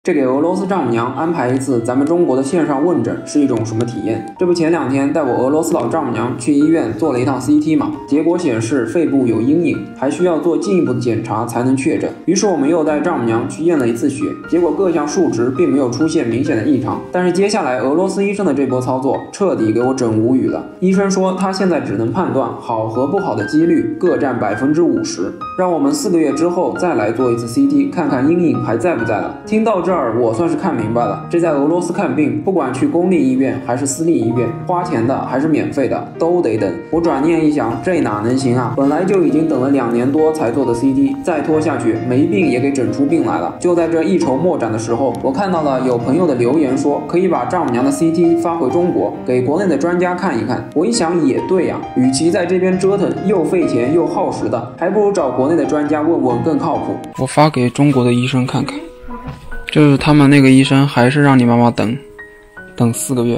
这给俄罗斯丈母娘安排一次咱们中国的线上问诊是一种什么体验？这不前2天带我俄罗斯老丈母娘去医院做了一趟 CT 嘛，结果显示肺部有阴影，还需要做进一步的检查才能确诊。于是我们又带丈母娘去验了一次血，结果各项数值并没有出现明显的异常。但是接下来俄罗斯医生的这波操作彻底给我整无语了。医生说他现在只能判断好和不好的几率各占50%，让我们4个月之后再来做一次 CT， 看看阴影还在不在了。听到这儿我算是看明白了，这在俄罗斯看病，不管去公立医院还是私立医院，花钱的还是免费的，都得等。我转念一想，这哪能行啊？本来就已经等了2年多才做的 CT， 再拖下去，没病也给整出病来了。就在这一筹莫展的时候，我看到了有朋友的留言说，可以把丈母娘的 CT 发回中国，给国内的专家看一看。我一想也对呀，与其在这边折腾，又费钱又耗时的，还不如找国内的专家问问更靠谱。 我发给中国的医生看看。就是他们那个医生还是让你妈妈等4个月，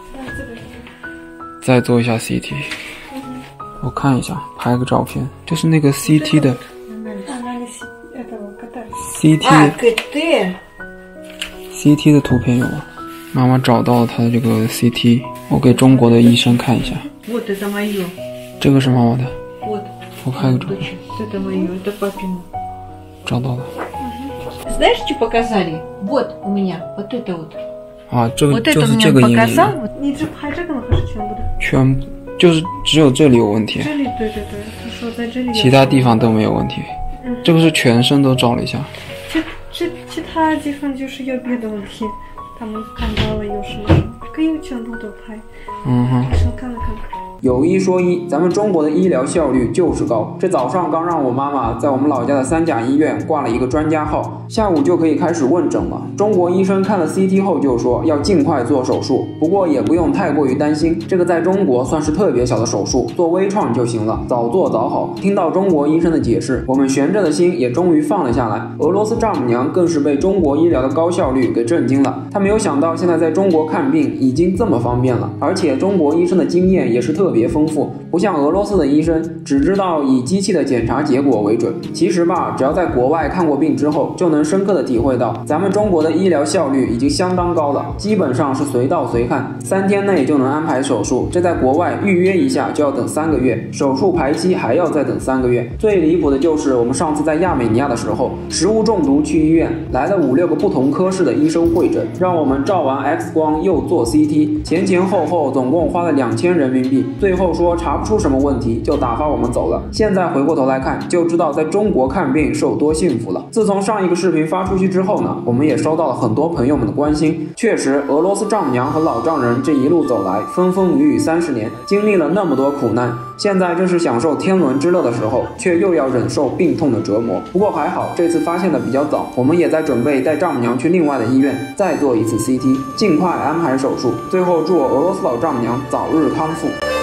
再做一下 CT。我看一下，拍个照片，这是那个 CT 的 CT 的图片有吗？妈妈找到了她的这个 CT， 我给中国的医生看一下。这个是妈妈的。我拍个照片。找到了。 Знаешь, что показали? Вот у меня, вот это вот. 啊，这个就是这个阴影。 你只拍这个吗？还是全部的？ 全部，就是只有这里有问题。 这里，对，他说在这里。 其他地方都没有问题。这个是全身都照了一下。 其他地方就是有别的问题，他们看到了有什么，可以全部都拍。我看了看。 有一说一，咱们中国的医疗效率就是高。这早上刚让我妈妈在我们老家的3甲医院挂了一个专家号，下午就可以开始问诊了。中国医生看了 CT 后就说要尽快做手术，不过也不用太过于担心，这个在中国算是特别小的手术，做微创就行了，早做早好。听到中国医生的解释，我们悬着的心也终于放了下来。俄罗斯丈母娘更是被中国医疗的高效率给震惊了，她没有想到现在在中国看病已经这么方便了，而且中国医生的经验也是特别丰富，不像俄罗斯的医生只知道以机器的检查结果为准。其实吧，只要在国外看过病之后，就能深刻的体会到咱们中国的医疗效率已经相当高了，基本上是随到随看，3天内就能安排手术。这在国外预约一下就要等3个月，手术排期还要再等3个月。最离谱的就是我们上次在亚美尼亚的时候，食物中毒去医院，来了5、6个不同科室的医生会诊，让我们照完 X 光又做 CT， 前后总共花了2000人民币，最后说查不出什么问题就打发我们走了。现在回过头来看，就知道在中国看病是有多幸福了。自从上一个视频发出去之后呢，我们也收到了很多朋友们的关心。确实，俄罗斯丈母娘和老丈人这一路走来，风风雨雨30年，经历了那么多苦难，现在正是享受天伦之乐的时候，却又要忍受病痛的折磨。不过还好，这次发现的比较早，我们也在准备带丈母娘去另外的医院再做一次 CT， 尽快安排手术。最后祝我俄罗斯老丈母娘早日康复。